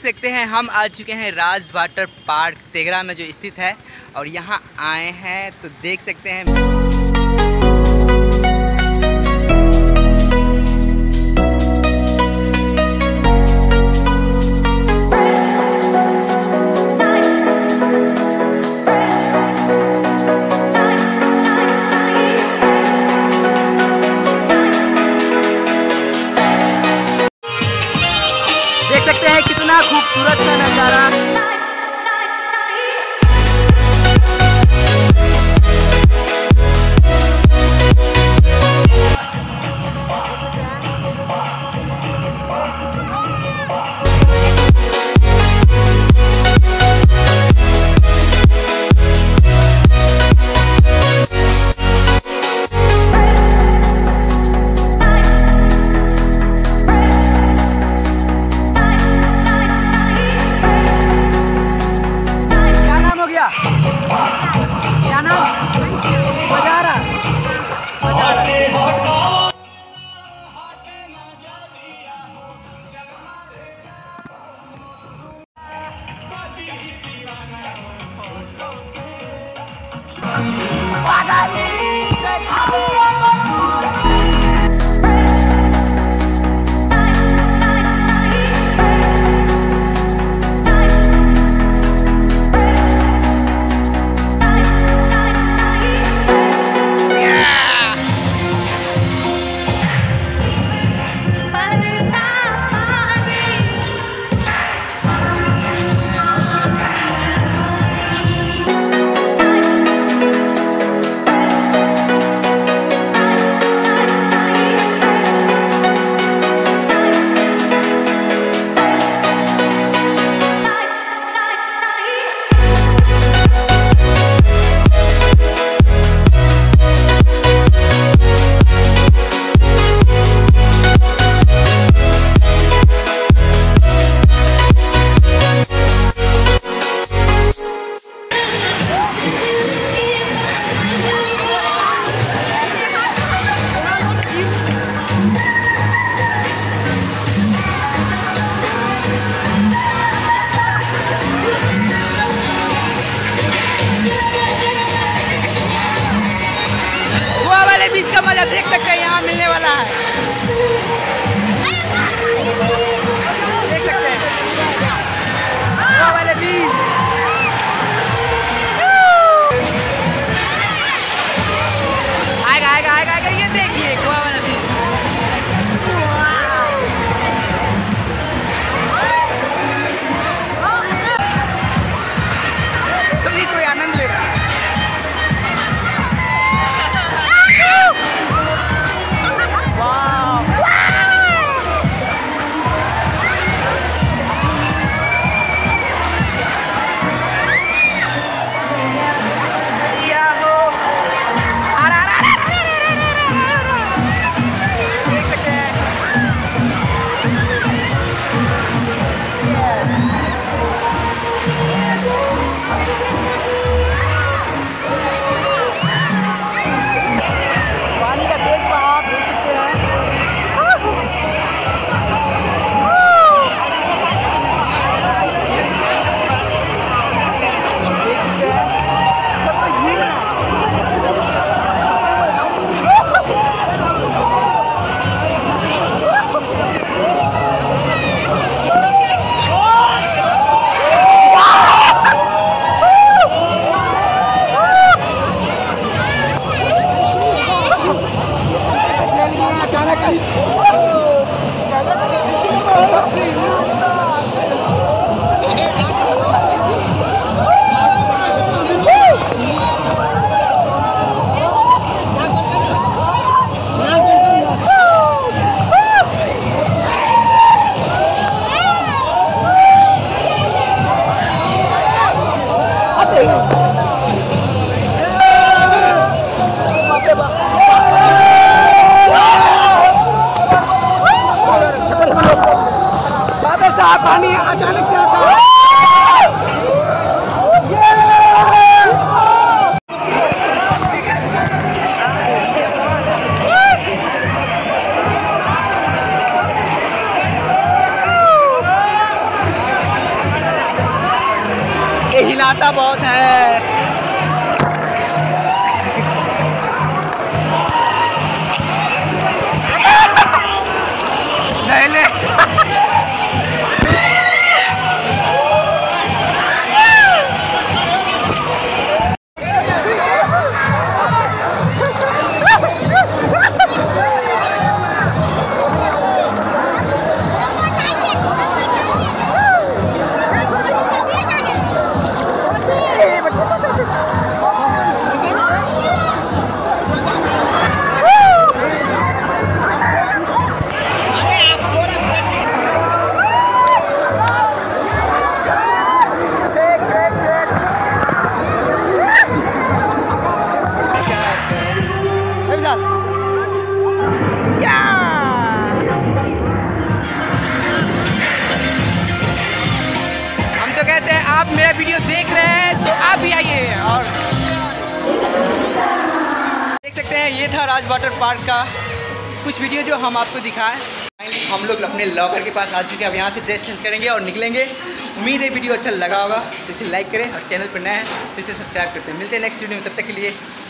सकते हैं हम आ चुके हैं राज वाटर पार्क तेघरा में जो स्थित है, और यहाँ आए हैं तो देख सकते हैं। देख सकते हैं कितना खूबसूरत सा नज़ारा। क्या नाम? बजारा। बीच का मजा देख सकते हैं, यहाँ मिलने वाला है। देख सकते हैं गोवा वाले बीच। आएगा आएगा आएगा आएगा, ये देखिए गोवा वाला बीच। सभी कोई आनंद ले रहा है। पानी अचानक से आता है। नहाता बहुत है। नहीं ले कहते हैं आप मेरा वीडियो देख रहे हैं तो आप भी आइए। और देख सकते हैं ये था राज वाटर पार्क का कुछ वीडियो जो हम आपको दिखाएं। हम लोग अपने लॉकर के पास आ चुके हैं, अब यहाँ से ड्रेस चेंज करेंगे और निकलेंगे। उम्मीद है वीडियो अच्छा लगा होगा तो इसे लाइक करें और चैनल पर नए हैं तो इसे सब्सक्राइब करते हैं। मिलते हैं नेक्स्ट वीडियो में, तब तक के लिए